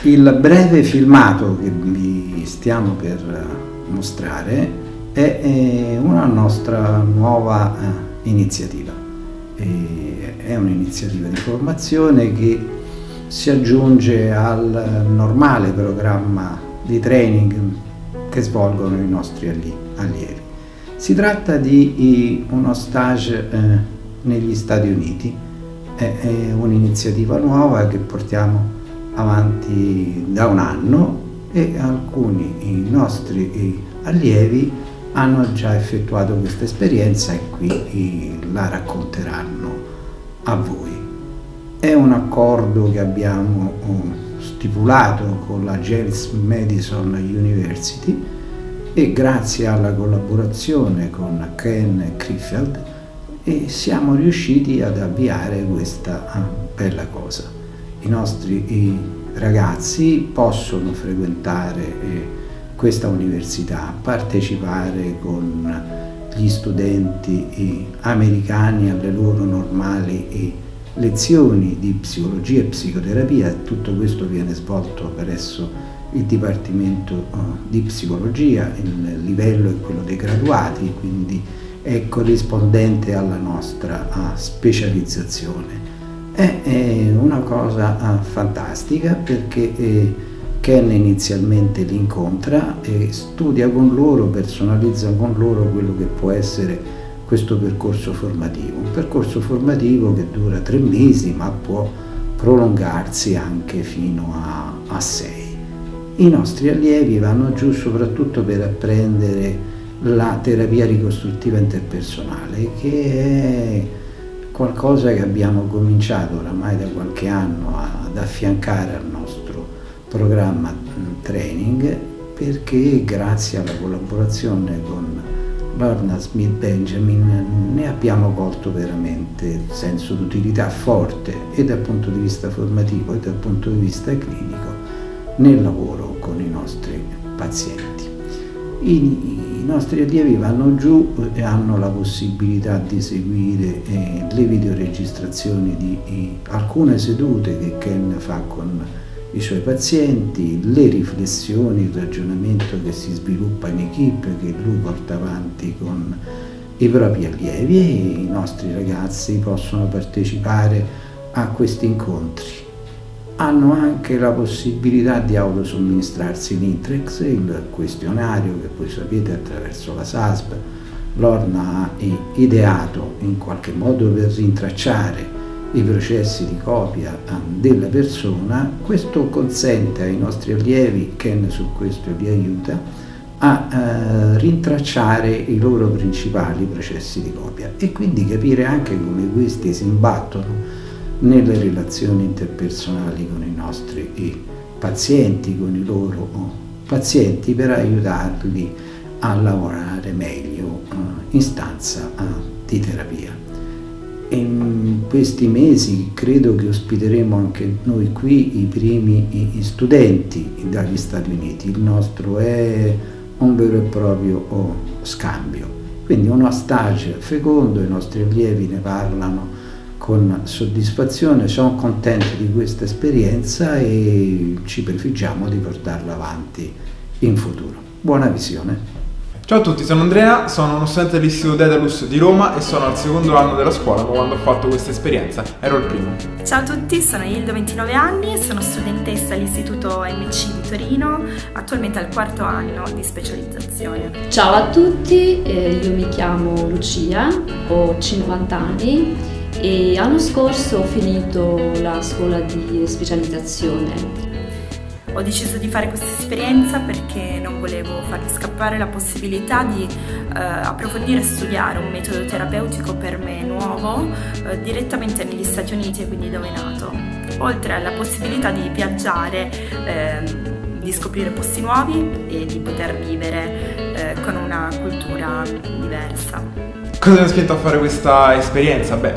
Il breve filmato che vi stiamo per mostrare è una nostra nuova iniziativa. È un'iniziativa di formazione che si aggiunge al normale programma di training che svolgono i nostri allievi. Si tratta di uno stage negli Stati Uniti, è un'iniziativa nuova che portiamo avanti da un anno e alcuni nostri allievi hanno già effettuato questa esperienza e qui la racconteranno a voi. È un accordo che abbiamo stipulato con la James Madison University e grazie alla collaborazione con Ken Crefeld siamo riusciti ad avviare questa bella cosa. I nostri ragazzi possono frequentare questa università, partecipare con gli studenti americani alle loro normali lezioni di psicologia e psicoterapia. Tutto questo viene svolto presso il Dipartimento di Psicologia, il livello è quello dei graduati, quindi è corrispondente alla nostra specializzazione. È una cosa fantastica perché Ken inizialmente li incontra e studia con loro, personalizza con loro quello che può essere questo percorso formativo. Un percorso formativo che dura 3 mesi ma può prolungarsi anche fino a 6. I nostri allievi vanno giù soprattutto per apprendere la terapia ricostruttiva interpersonale, che è qualcosa che abbiamo cominciato oramai da qualche anno ad affiancare al nostro programma training, perché grazie alla collaborazione con Lorna Smith Benjamin ne abbiamo colto veramente senso d'utilità forte e dal punto di vista formativo e dal punto di vista clinico nel lavoro con i nostri pazienti. I nostri allievi vanno giù e hanno la possibilità di seguire le videoregistrazioni di alcune sedute che Ken fa con i suoi pazienti, le riflessioni, il ragionamento che si sviluppa in equipe, che lui porta avanti con i propri allievi, e i nostri ragazzi possono partecipare a questi incontri. Hanno anche la possibilità di autosomministrarsi l'Intrex, il questionario che voi sapete attraverso la SASP Lorna ha ideato in qualche modo per rintracciare i processi di copia della persona. Questo consente ai nostri allievi, Ken su questo li aiuta, a rintracciare i loro principali processi di copia e quindi capire anche come questi si imbattono nelle relazioni interpersonali con i nostri pazienti, con i loro pazienti, per aiutarli a lavorare meglio in stanza di terapia. In questi mesi credo che ospiteremo anche noi qui i primi studenti dagli Stati Uniti. Il nostro è un vero e proprio scambio, quindi uno stage fecondo, i nostri allievi ne parlano con soddisfazione, sono contenti di questa esperienza e ci prefiggiamo di portarla avanti in futuro. Buona visione! Ciao a tutti, sono Andrea, sono uno studente dell'Istituto Daedalus di Roma e sono al secondo anno della scuola, ma quando ho fatto questa esperienza ero il primo. Ciao a tutti, sono Ildo, 29 anni, sono studentessa all'Istituto MC di Torino, attualmente al 4º anno di specializzazione. Ciao a tutti, io mi chiamo Lucia, ho 50 anni e l'anno scorso ho finito la scuola di specializzazione. Ho deciso di fare questa esperienza perché non volevo farmi scappare la possibilità di approfondire e studiare un metodo terapeutico per me nuovo direttamente negli Stati Uniti, e quindi dove è nato, oltre alla possibilità di viaggiare, di scoprire posti nuovi e di poter vivere con una cultura diversa. Cosa mi ha spinto a fare questa esperienza? Beh,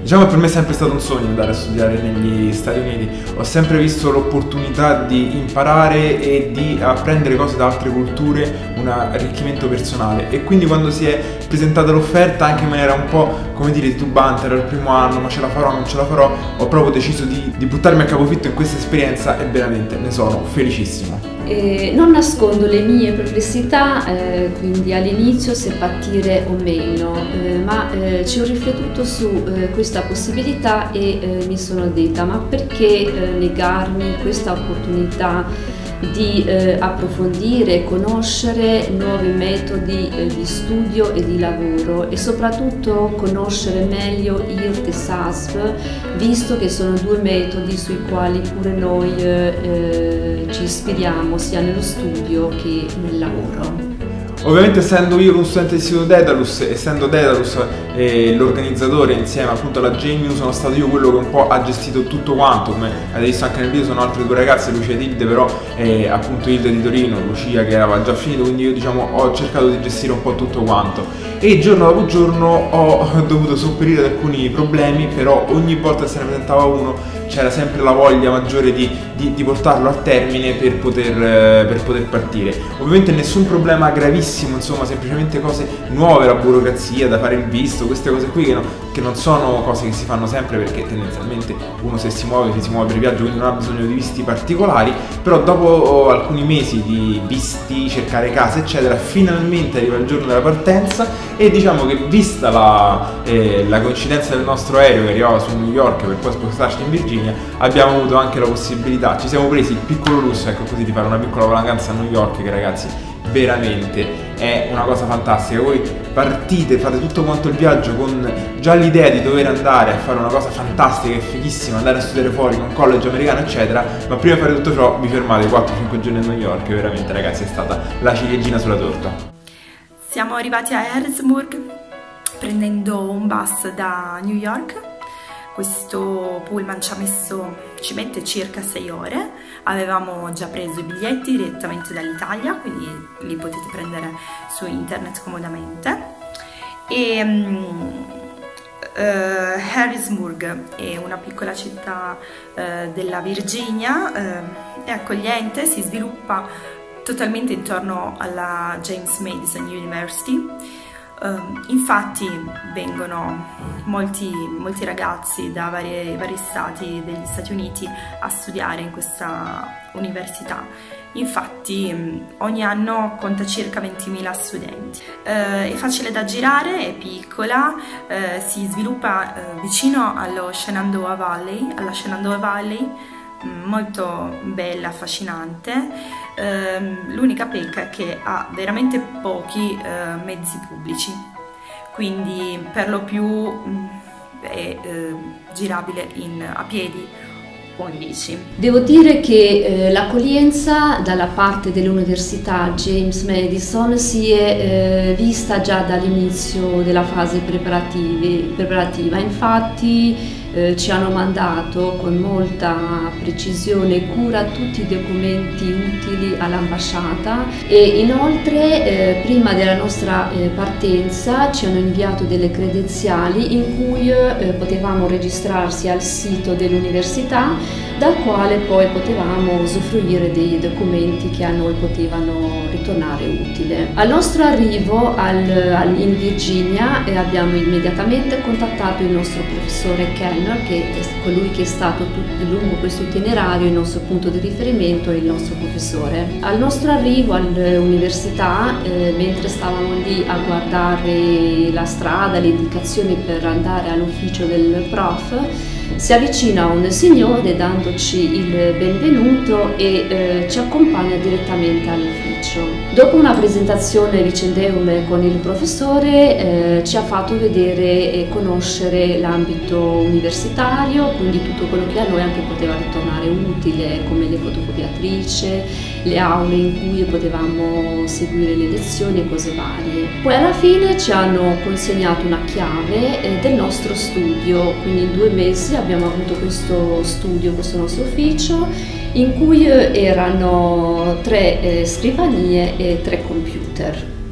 Diciamo che per me è sempre stato un sogno andare a studiare negli Stati Uniti, ho sempre visto l'opportunità di imparare e di apprendere cose da altre culture, un arricchimento personale, e quindi quando si è presentata l'offerta, anche in maniera un po', come dire, titubante, era il primo anno, ma ce la farò, non ce la farò, ho proprio deciso di buttarmi a capofitto in questa esperienza e veramente ne sono felicissimo. Non nascondo le mie perplessità, quindi all'inizio se partire o meno, ma ci ho riflettuto su questa possibilità e mi sono detta: ma perché negarmi questa opportunità di approfondire e conoscere nuovi metodi di studio e di lavoro, e soprattutto conoscere meglio IRT e SASP, visto che sono due metodi sui quali pure noi ci ispiriamo sia nello studio che nel lavoro. Ovviamente, essendo io uno studente dell'Istituto Daedalus, essendo Daedalus l'organizzatore insieme appunto alla JMU, sono stato io quello che un po' ha gestito tutto quanto. Come avete visto anche nel video, sono altre due ragazze, Lucia ed Hilde, però appunto Hilde di Torino, Lucia che aveva già finito, quindi io diciamo ho cercato di gestire un po' tutto quanto, e giorno dopo giorno ho dovuto sopperire ad alcuni problemi, però ogni volta che se ne presentava uno c'era sempre la voglia maggiore di portarlo a termine per poter partire. Ovviamente nessun problema gravissimo, insomma, semplicemente cose nuove, la burocrazia, da fare il visto, queste cose qui che non sono cose che si fanno sempre, perché tendenzialmente uno se si muove per il viaggio, quindi non ha bisogno di visti particolari. Però dopo alcuni mesi di visti, cercare case eccetera, finalmente arriva il giorno della partenza, e diciamo che vista la coincidenza del nostro aereo che arrivava su New York per poi spostarci in Virginia, abbiamo avuto anche la possibilità, ci siamo presi il piccolo lusso, ecco così, di fare una piccola vacanza a New York, che ragazzi veramente è una cosa fantastica. Voi partite, fate tutto quanto il viaggio con già l'idea di dover andare a fare una cosa fantastica e fighissima, andare a studiare fuori con un college americano eccetera, ma prima di fare tutto ciò vi fermate 4-5 giorni a New York, e veramente ragazzi è stata la ciliegina sulla torta. Siamo arrivati a Harrisburg prendendo un bus da New York. Questo pullman ci mette circa 6 ore, avevamo già preso i biglietti direttamente dall'Italia, quindi li potete prendere su internet comodamente. E Harrisburg è una piccola città della Virginia, è accogliente, si sviluppa totalmente intorno alla James Madison University. Infatti vengono molti ragazzi da vari stati degli Stati Uniti a studiare in questa università. Infatti ogni anno conta circa 20.000 studenti. È facile da girare, è piccola, si sviluppa vicino alla Shenandoah Valley, molto bella, affascinante. L'unica pecca è che ha veramente pochi mezzi pubblici, quindi per lo più è girabile a piedi o in bici. Devo dire che l'accoglienza dalla parte dell'Università James Madison si è vista già dall'inizio della fase preparativa. Infatti ci hanno mandato con molta precisione e cura tutti i documenti utili all'ambasciata, e inoltre prima della nostra partenza ci hanno inviato delle credenziali in cui potevamo registrarsi al sito dell'università, dal quale poi potevamo usufruire dei documenti che a noi potevano ritornare utili. Al nostro arrivo in Virginia abbiamo immediatamente contattato il nostro professore Ken, che è colui che è stato lungo questo itinerario il nostro punto di riferimento e il nostro professore. Al nostro arrivo all'università, mentre stavamo lì a guardare la strada, le indicazioni per andare all'ufficio del prof, si avvicina un signore dandoci il benvenuto e ci accompagna direttamente all'ufficio. Dopo una presentazione vicendevole con il professore ci ha fatto vedere e conoscere l'ambito universitario, quindi tutto quello che a noi anche poteva ritornare utile, come le fotocopiatrici, le aule in cui potevamo seguire le lezioni e cose varie. Poi alla fine ci hanno consegnato una chiave del nostro studio, quindi in 2 mesi abbiamo avuto questo studio, questo nostro ufficio, in cui erano 3 scrivanie e 3 computer.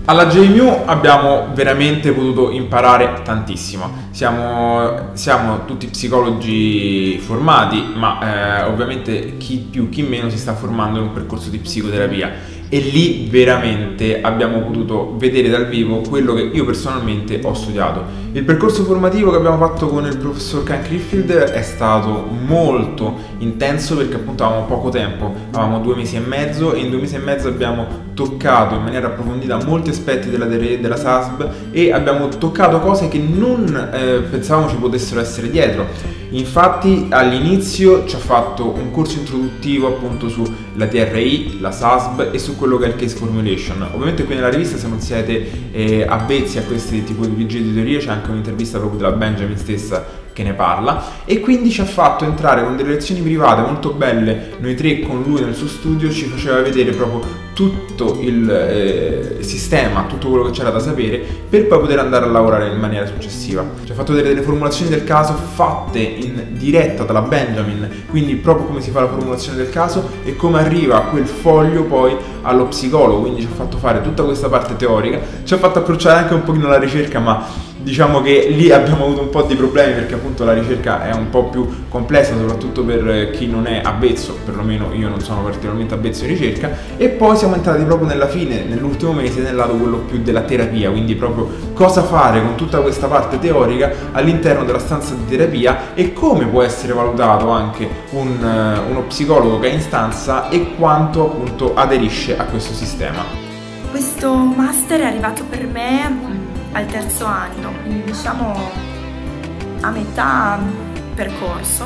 Alla JMU abbiamo veramente potuto imparare tantissimo. Siamo tutti psicologi formati, ma ovviamente chi più chi meno si sta formando in un percorso di psicoterapia, e lì veramente abbiamo potuto vedere dal vivo quello che io personalmente ho studiato. Il percorso formativo che abbiamo fatto con il professor Ken Cliffield è stato molto intenso, perché appunto avevamo poco tempo, avevamo 2 mesi e mezzo, e in 2 mesi e mezzo abbiamo toccato in maniera approfondita molti aspetti della SASB, e abbiamo toccato cose che non pensavamo ci potessero essere dietro. Infatti all'inizio ci ha fatto un corso introduttivo appunto sulla TRI, la SASB e su quello che è il case formulation. Ovviamente qui nella rivista, se non siete avvezzi a questi tipi di teorie, c'è anche un'intervista proprio della Benjamin stessa che ne parla, e quindi ci ha fatto entrare con delle lezioni private molto belle, noi 3 con lui nel suo studio, ci faceva vedere proprio tutto il sistema, tutto quello che c'era da sapere, per poi poter andare a lavorare in maniera successiva. Ci ha fatto vedere delle formulazioni del caso fatte in diretta dalla Benjamin, quindi proprio come si fa la formulazione del caso e come arriva quel foglio poi allo psicologo, quindi ci ha fatto fare tutta questa parte teorica, ci ha fatto approcciare anche un pochino la ricerca, ma diciamo che lì abbiamo avuto un po' di problemi, perché appunto la ricerca è un po' più complessa, soprattutto per chi non è avvezzo, perlomeno io non sono particolarmente avvezzo in ricerca. E poi siamo entrati proprio nella fine, nell'ultimo mese, nel lato quello più della terapia, quindi proprio cosa fare con tutta questa parte teorica all'interno della stanza di terapia, e come può essere valutato anche uno psicologo che è in stanza, e quanto appunto aderisce a questo sistema. Questo master è arrivato per me al 3° anno, quindi diciamo a metà percorso,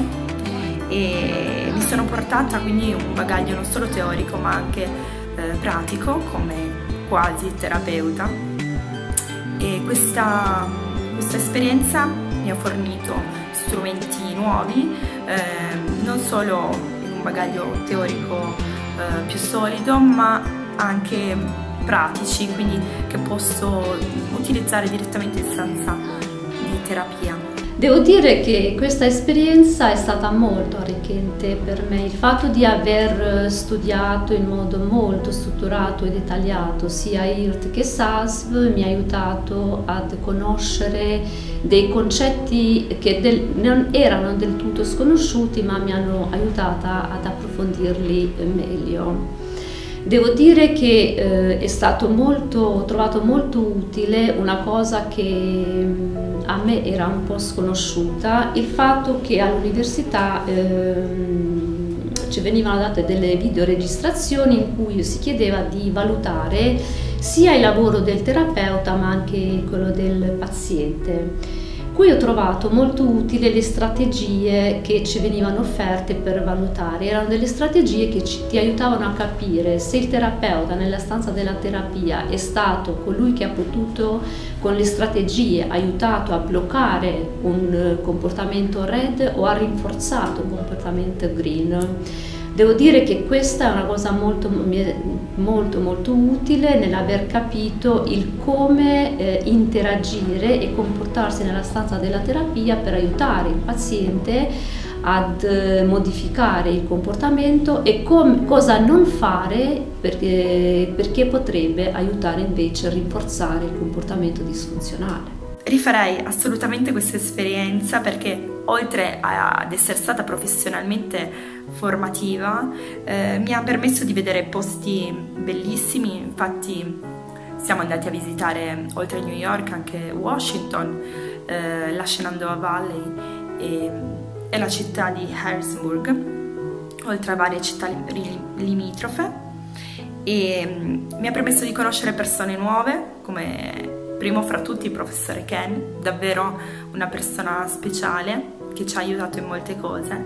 e mi sono portata quindi un bagaglio non solo teorico ma anche pratico, come quasi terapeuta, e questa esperienza mi ha fornito strumenti nuovi, non solo in un bagaglio teorico più solido, ma anche pratici, quindi che posso utilizzare direttamente in stanza di terapia. Devo dire che questa esperienza è stata molto arricchente per me. Il fatto di aver studiato in modo molto strutturato e dettagliato sia IRT che SASB mi ha aiutato ad conoscere dei concetti che non erano del tutto sconosciuti, ma mi hanno aiutata ad approfondirli meglio. Devo dire che ho trovato molto utile una cosa che a me era un po' sconosciuta, il fatto che all'università ci venivano date delle videoregistrazioni in cui si chiedeva di valutare sia il lavoro del terapeuta ma anche quello del paziente. Qui ho trovato molto utile le strategie che ci venivano offerte per valutare. Erano delle strategie che ti aiutavano a capire se il terapeuta nella stanza della terapia è stato colui che ha potuto, con le strategie, aiutato a bloccare un comportamento red o ha rinforzato un comportamento green. Devo dire che questa è una cosa molto utile nell'aver capito il come interagire e comportarsi nella stanza della terapia per aiutare il paziente ad modificare il comportamento e cosa non fare perché potrebbe aiutare invece a rinforzare il comportamento disfunzionale. Rifarei assolutamente questa esperienza perché oltre ad essere stata professionalmente formativa mi ha permesso di vedere posti bellissimi. Infatti siamo andati a visitare oltre a New York anche Washington, la Shenandoah Valley e la città di Harrisburg, oltre a varie città limitrofe, e mi ha permesso di conoscere persone nuove, come primo fra tutti il professore Ken, davvero una persona speciale che ci ha aiutato in molte cose,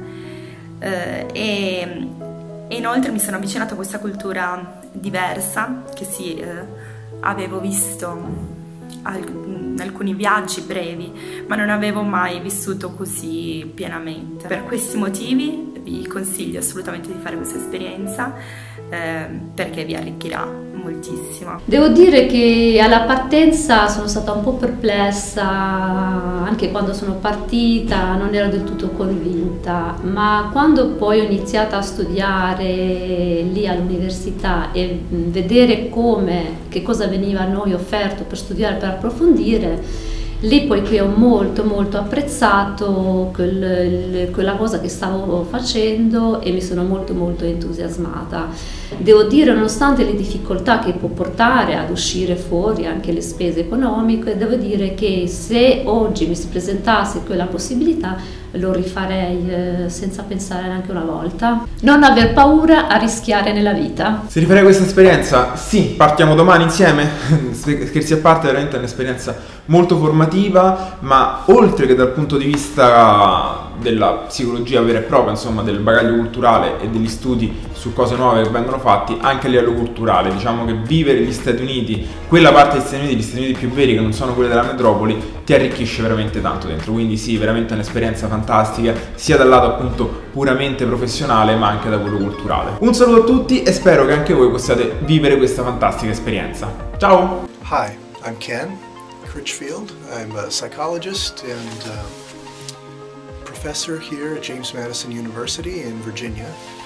e inoltre mi sono avvicinata a questa cultura diversa che avevo visto alcuni viaggi brevi, ma non avevo mai vissuto così pienamente. Per questi motivi vi consiglio assolutamente di fare questa esperienza perché vi arricchirà moltissimo. Devo dire che alla partenza sono stata un po' perplessa, anche quando sono partita non ero del tutto convinta, ma quando poi ho iniziato a studiare lì all'università e vedere che cosa veniva a noi offerto per studiare, per approfondire, lì poi qui ho molto apprezzato quella cosa che stavo facendo e mi sono molto entusiasmata. Devo dire, nonostante le difficoltà che può portare ad uscire fuori, anche le spese economiche, devo dire che se oggi mi si presentasse quella possibilità lo rifarei senza pensare neanche una volta. Non aver paura a rischiare nella vita. Se rifarei questa esperienza? Sì, partiamo domani insieme. Scherzi a parte, veramente è un'esperienza molto formativa, ma oltre che dal punto di vista della psicologia vera e propria, insomma del bagaglio culturale e degli studi su cose nuove che vengono fatti, anche a livello culturale, diciamo che vivere gli Stati Uniti, quella parte degli Stati Uniti, gli Stati Uniti più veri che non sono quelli della metropoli, ti arricchisce veramente tanto dentro. Quindi sì, veramente un'esperienza fantastica, sia dal lato appunto puramente professionale ma anche da quello culturale. Un saluto a tutti e spero che anche voi possiate vivere questa fantastica esperienza. Ciao! Hi, I'm Ken Critchfield. I'm a psychologist and professor here at James Madison University in Virginia.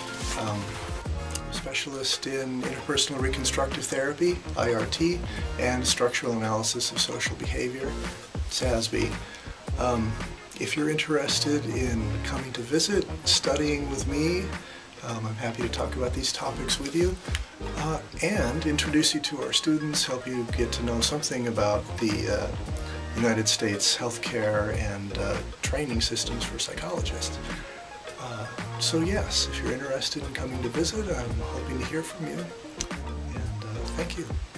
Specialist in interpersonal reconstructive therapy, IRT, and structural analysis of social behavior, SASB. If you're interested in coming to visit, studying with me, I'm happy to talk about these topics with you and introduce you to our students, help you get to know something about the United States healthcare and training systems for psychologists. So yes, if you're interested in coming to visit, I'm hoping to hear from you, and thank you.